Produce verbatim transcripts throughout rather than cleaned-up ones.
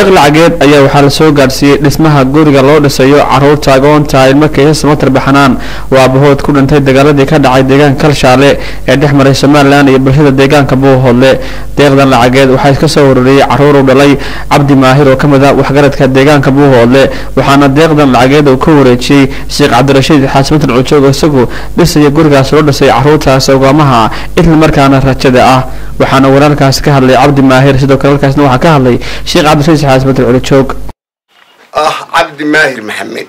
deeq lacageed ayaa waxaa la soo gaarsiiyay dhismaha guriga loo dhisayo caruurta agoonta ilmo kaysa samatar baxnaan waa abahood ku dhintay dagaaladii ka dhacay deegaanka Kalshaale ee dhex maray Soomaaliland iyo bulshada deegaanka Buuhoodle deeqdan lacageed waxaa iska soo ururiyay caruur u dhalay Cabdi Maahir oo kamid ah waxgaradka deegaanka Buuhoodle waxaana deeqdan lacageed uu ka wareejiyay Sheekh Cabdirashiid Xaasmatul Cujoog isagu dhisay gurigaas loo dhisay caruurtaas ogaamaha isla markaana rajada ah waxaana wararkaas ka hadlay Cabdi Maahir sidoo kale halkaasna waxa ka hadlay Sheekh Cabdirashiid Xaasmatul Cujoog ah Cabdi Maahir Maxamed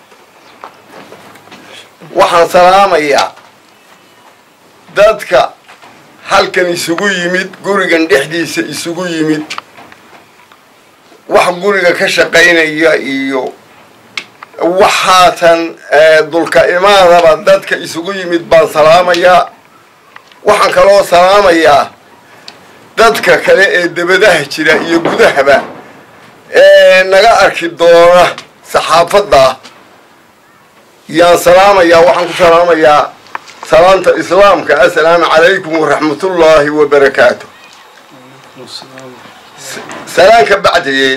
waxaan salaamayaa dadka halkan isugu yimid gurigan dhexdiisa isugu yimid wax guriga ka shaqeynaya iyo waxaatan dulka imaadaba dadka isugu yimid baan salaamayaa waxaan kaloo salaamayaa dadka kale ee dabadaha jira iyo gudahaba ee naga arki doona saxaafadda yaan salaamayaa waxaan ku salaamayaa salaanta islaamka assalaamu calaykum waraxmatullaahi wabarakaatuh salaanka bacdiyeed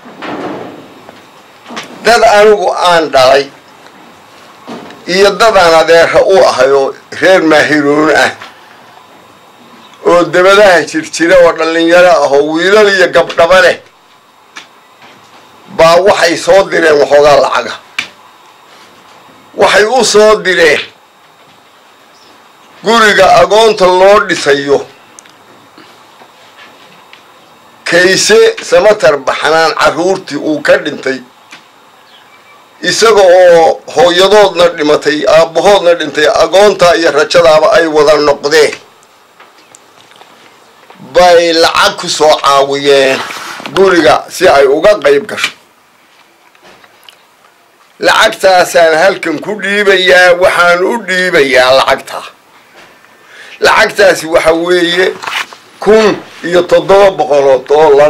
dad anigu aan dhalay iyo dadaan adeera u ahay oo reer Maahiroon ah oo dabadaha jirjira oo dhalinyaro ah oo wiilal iyo gabdhaba leh baa waxay soo direen waxoogaa lacaga waxay u soo direen guriga agoonta loo dhisayo kayse samatar baxnaan caruurtii uu ka dhintay isaga oo hooyadoodna dhimatay aabahoodna dhintay agoonta iyo rajadaaba ay wada noqdeen bay lacag ku soo caawiyeen guriga si ay uga qayb gasho lacagtaasaan halkan ku dhiibayaa waxaan u dhiibayaa lacagta lacagtaasi waxa weeye kun iyo toddoba boqol oo dollar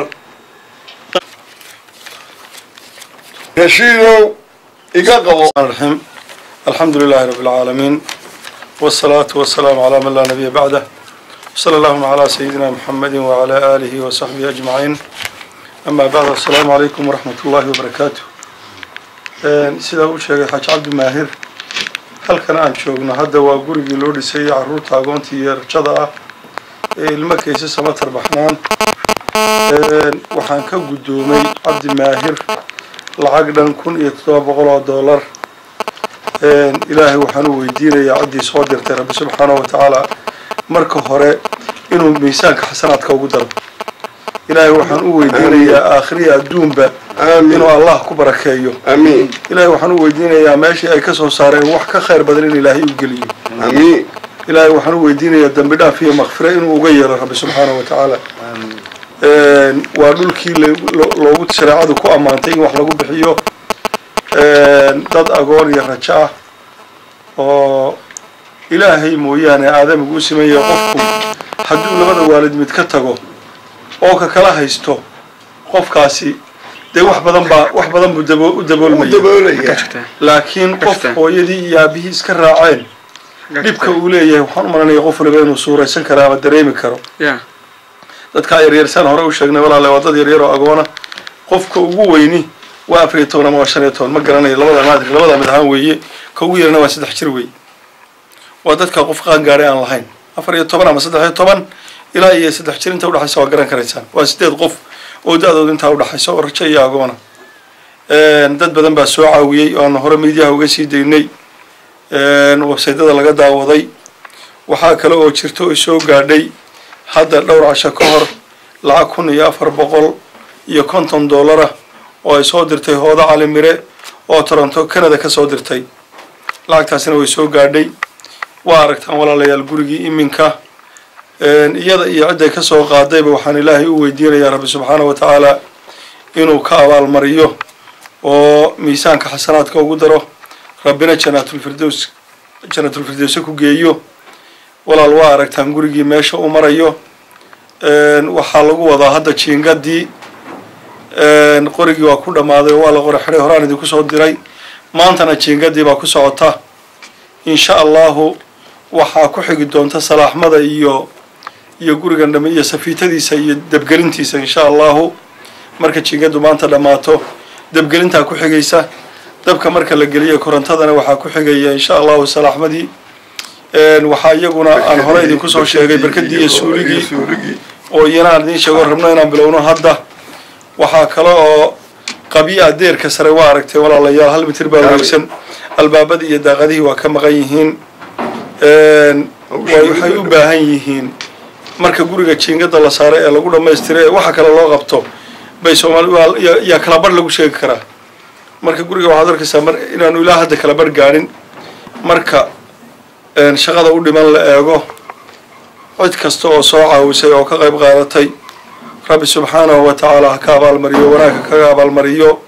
rashiidow iga qabo الرحيم الحمد لله رب العالمين والصلاة والسلام على من لا نبي بعده صلى الله على سيدنا محمد وعلى آله وصحبه أجمعين أما بعد السلام عليكم ورحمة الله وبركاته سيدا وشيخ حاج عبد ماهر هل كان عن شوقنا هذا وقرقي لوري سي عرور تاقونتي يرجضا المكيس سمتر بحنان وحان كقدومي عبد ماهر لعقدان كن يتطوى بغلو دولار إلهي وحانو ويدينا يا عدي صادر رب سبحانه وتعالى مركو هراء إنو ميسانك حسنات كوقدر إلهي وحانو ويدينا يا آخري الدوم با إنو الله كبركيو آمين إلهي وحانو ويدينا يا ماشي أي كسو سارين وحكا خير بدلين إلهي وقليو آمين إلهي وحانو ويدينا يا دنبدا فيه مغفرة إنو وغير رب سبحانه وتعالى آمين waa dhulkii loogu shareecadu ku ammaantay in wax lagu bixiyo dad agoon iyo rajo ah oo ilaahay mooyaane aadamigu u sameeyay qofku hadduu labada waalid mid ka tago oo ka kala haysto qofkaasi dee wax badan baa wax badan buu u daboolmaya laakiin qof hooyadii iyo aabihii iska raaceen dhibka uu leeyahay waxaan u malanayaa qof waliba inuu suuraysan karo ama dareemi karo dadka yaryar san hore u sheegnay walaalahay waa dad yaryar oo agoona qofka ugu weyni waa afar iyo toban ama shan iyo toban ma garanayo labada maadir labada mid ahaan weeye ka ugu yarna waa saddex jir weeye waa dadka qof qaan gaaray aan lahayn afar iyo toban ama saddex iyo toban ilaa iyo saddex jir inta u dhaxaysa waa garan karaysaan waa sideed qof oo da'dooda inta u dhaxaysa oo rajo iyo agoona dad badan baa soo caawiyay oo aan hore miidiyaha uga sii daynay websaytada laga daawaday waxaa kale oo jirto oo soo gaadhay hadda dhowr casho ka hor lacag kun iyo afar boqol iyo konton dollara oo ay soo dirtay hooda cali mire oo Toronto Canada ka soo dirtay lacagtaasina way soo gaadhay waa aragtaan walaalayaal gurigii iminka iyada iyo cid ay ka soo qaadayba waxaan ilaahay u weydiinayaa rabbi subxaanahu wa tacaala inuu ka abaal mariyo oo miisaanka xasanaadka ugu daro rabbina jannatul firdaws jannatul firdaws ku geeyo walaal waa aragtaan gurigii meesha uu marayo waxaa lagu wadaa hadda jiingadii qorigii waa ku dhamaaday waa la qora xiray horaan idinku soo diray maantana jiingadii baa ku socota insha allahu waxaa ku xigi doonta salaaxmada iyo iyo gurigan dhame iyo safiitadiisa iyo dabgelintiisa insha allahu marka jiingadu maanta dhammaato dabgelintaa ku xigaysa dabka marka la geliyo korontadana waxaa ku xigaya insha allahu salaaxmadii waxaa iyaguna aan hore idinku soo sheegay barkadii iyo suuligii oo iyana aan idiin sheego rabno inaan bilowno hadda waxaa kale oo qabiya deerka sare waa aragtay walaalayaal hal mitir baa wareegsan albaabadii iyo daaqadihii waa ka maqan yihiin waxay u baahan yihiin marka guriga jiingada la saaro ee lagu dhammaystiro ee waxa kale loo qabto bay Soomaali yaa kala bar lagu sheegi karaa marka guriga waxaad arkaysaa mar inaanu ilaa hadda kala bar gaarin marka shaqada u dhiman la eego cid kasta oo soo caawisay oo ka qayb qaadatay rabbi subxaanahu wa tacaala ha ka abaalmariyo wanaagga kaga abaalmariyo